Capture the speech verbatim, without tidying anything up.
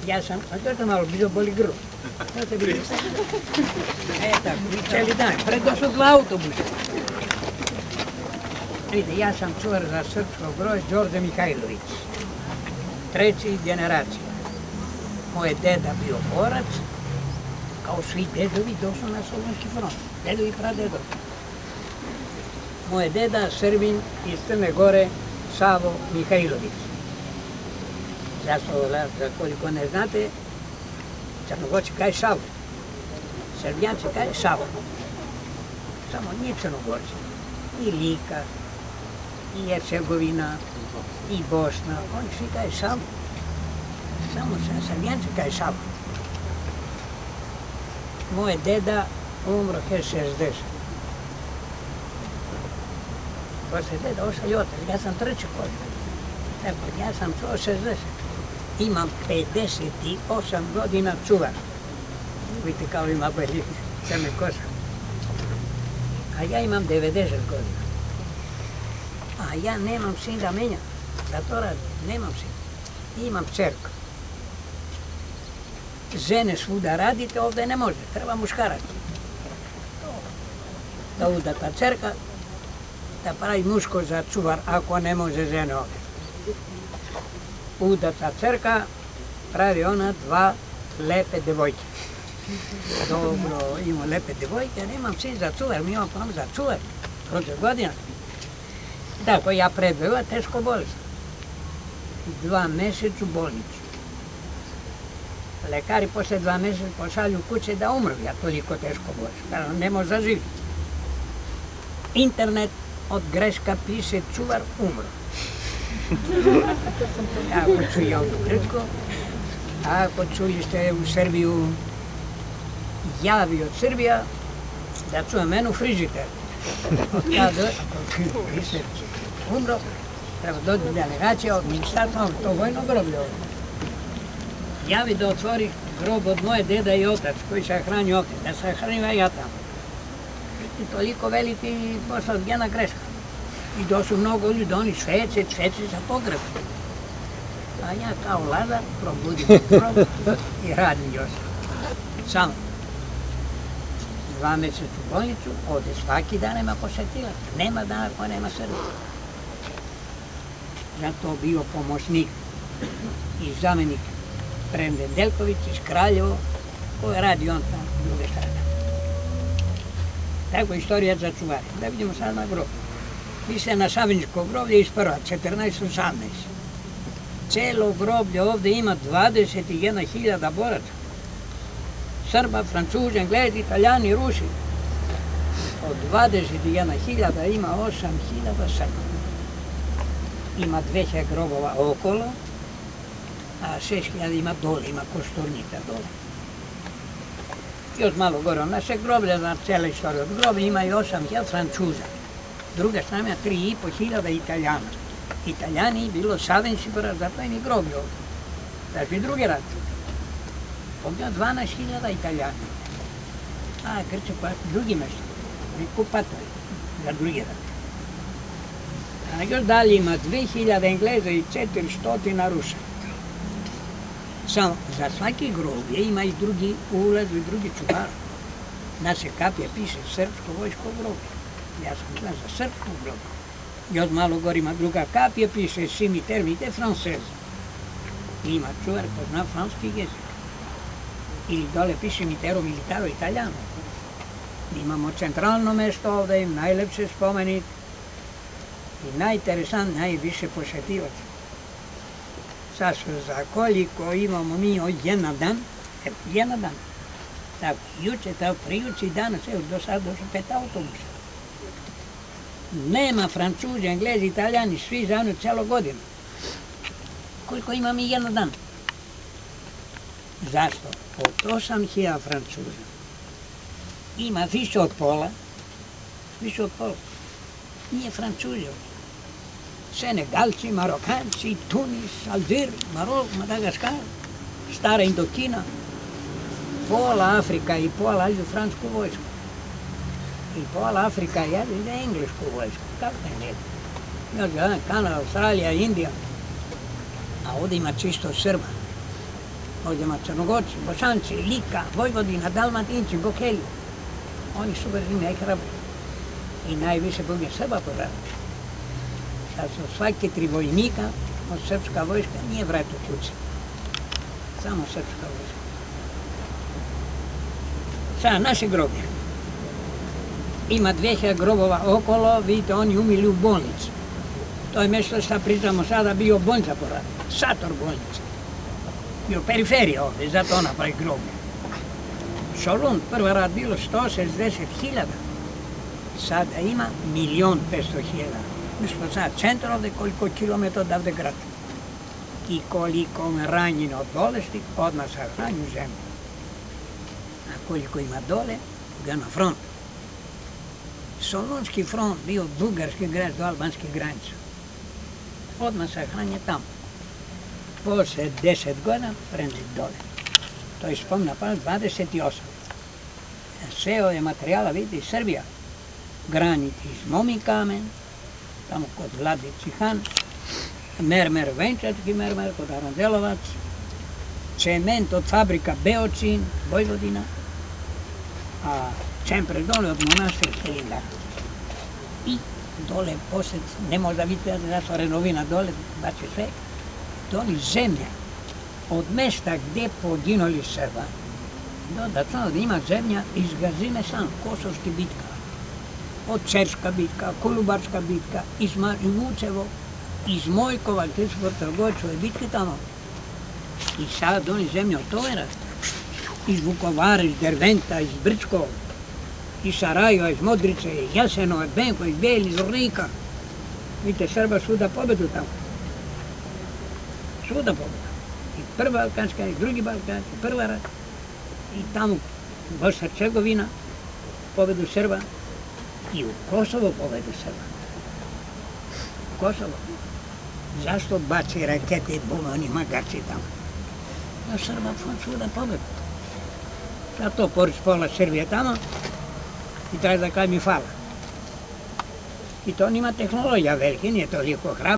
Ja sam, a to je malo bilo boli grlo. To te vidio. E tako, i cijeli dan. Predošlo dva autobusa. Vidite, ja sam čuvar za srpsko groj Đorđe Mihajlović. Treći generacija. Moj deda bio borac, kao svi dedovi došao na Solunski front. Dedovi i pradedovi. Moj deda, Srbin iz Crne Gore, Savo Mihajlović. Zašto, za koliko ne znate, Crnogorci kaj Savo. Srbijanci kaj Savo. Samo nije Crnogorci. I Lika, i Hercegovina, i Bosna, oni svi kaj Savo. Samo Srbijanci kaj Savo. Moj deda umro šezdeset. Poslije deda ostao i otac, ja sam treći kod. Tako, ja sam čuo šezdeset. Imam pedeset osam godina čuvar. Vidite kao ima beli crne kose. A ja imam devedeset godina. A ja nemam sin da menjam. Da to radim, nemam sin. Imam čerku. Žene svuda radite, ovdje ne može, treba muškarac. Da udata čerka, da pravi muško za čuvar, ako ne može žene ovdje. Udata čerka, pravi ona dva lepe devojke. Dobro, imamo lepe devojke, ja nemam sin za čuvar, mi imamo plan za čuvar, prođe godina. Tako, ja predveva teško bolest. Dva mjeseca u bolnicu. Lekari posle dva mjeseca pošalju kuće da umru, ja toliko teško bolest, ne može zaživiti. Internet od greška piše čuvar umro. Ako čuje ovdje u Grčko, ako čujete u Srbiju, javi od Srbija, da čuje menu frižider. Od kada, ako piše umro, treba dođe delegacija od ministarstva, to vojno groblje ovdje. Javi da otvori grob od moje deda i otac, koji se hrani ovdje, da se hranima ja tamo. I toliko veliki posao, jedna greška. I došlo mnogo ljudi, oni švece, švece za pogreb. A ja kao Lazar probudim grob i radim još. Samo. Dva mjeseca u bolnicu, ovdje svaki dan nema posjetilaca. Nema dana ko nema Srba. Zato bio pomoćnik i zamjenik Premde Delković iz Kraljevo, koji radi on tamo s druge strane. Tako istorija za čuvare. Da vidimo sad na grob. Mi se na Savinjsko groblje isprva, četrnaest osamnaest. Celo groblje ovdje ima dvadeset jedna hiljada boraca. Srba, Francuzi, Englezi, Italijani, Rusi. Od dvadeset jedna hiljada ima osam hiljada Srba. Ima dve hiljade grobova okolo, a šest hiljada ima dole, ima kosturnika dole. Još malo gore, naše groblje, na cijela istorija od groblja ima i osam hiljada Francuza. Druga strana ima tri i po hiljada Italijana. Italijani bilo savenci, zato je ni groblje ovdje. Znači drugi rat. Ovdje dvanaest hiljada Italijana. A Grče pa drugi mjesto. Mi kupatori za drugi rat. A još dalje ima dve hiljade Engleza i četiristo Rusa. Samo za svaki groblje ima i drugi ulaz i drugi čuvar. Naše kapije piše srpsko vojsko groblje. Ja sam znao za srpsko groblje. Još malo gore ima druga kapija, piše cimetière militaire français. Ima čuvar ko zna franski jezik. Ili dole piše cimetière militare italijano. Imamo centralno mesto ovdje, najlepše spomenik i najinteresant, najviše posjetivaca. Sad za koliko imamo mi od jedan dan, evo, jedan dan. Tako, juče, tako, prijuče i danas, evo, do sad došlo pet autobusa. Nema Francuzi, Englezi, Italijani, svi zajedno cijelo godinu. Koliko ima mi jedan dan? Zašto? Od osam hiljada Francuza ima više od pola, više od pola. Nije Francuzi. Senegalci, Marokanci, Tunis, Alžir, Marok, Madagaskar, stara Indokina, pola Afrika i pola idu fransku vojsku. I pola Afrika ide englesku vojsku. Kako ne ide? Još Kanada, Australija, Indija. A ovdje ima čisto Srba. Ovdje ima Crnogorci, Bosanci, Lika, Vojvodina, Dalmatinci, Bokeli. Oni su bili najhrabri. I najviše Boga Srba poradili. Sad su svaki tri vojnika, od srpska vojska nije vrato kuće. Samo srpska vojska. Sada naše groblje. Ima dvije hiljade grobova okolo, vidite, oni umili u bolnici. To je mjesto što pričamo sada, bio bolnica poradila, Sator bolnica. Bio periferija ovdje, zato ona pravi groblje. Solun, prva rad bilo sto šezdeset hiljada. Sada ima milion petsto hiljada. Mi smo sad centar ovdje, koliko kilometra odavde grad. I koliko me ranjeno od bolesti, odmah sahranju zemlju. A koliko ima dole, ga na front. Solunski front bio bugarski grad do albanske granice. Odmah sahranje tamo. Poslije deset godina prenzit dole. To je spomna pa dvadeset osam. Sve ove materijala vidite Srbija. Granit iz Momi kamen, tamo kod Vlade Cihan, mermer, venčarski mermer kod Aranđelovac, cement od fabrika Beočin, Vojvodina, a čempre dole od monastir Hilindar. I dole posljed, ne možda vidjeti da su renovina dole, baci sve, dole zemlja od mjesta gdje poginuli Srba. Dodatno da ima zemlja iz Gazime sam, Kosovski bitka, od Cerska bitka, Kolubarska bitka, iz Vučevo, iz Mojkova, gdje su Trgovićove bitke tamo. I sad oni zemlja od Tovera, iz Vukovara, iz Derventa, iz Brčkova, iz Sarajeva, iz Modrice, iz Jasenova, Benko, iz Bijeli, iz Zvornika. Vidite, Srba svuda pobedu tamo. Svuda pobedu. I prva Balkanska, i drugi Balkanski, prva rat. I tamo Bosna Hercegovina, pobedu Srba. I u Kosovo pobedu Srba. Kosovo. Zašto baci rakete i bombe, oni magarci tamo? No Srba svuda pobedu. Zato pored pola Srbije tamo i traži da kaj mi fala. I to nima tehnologija velike, nije toliko hrabro.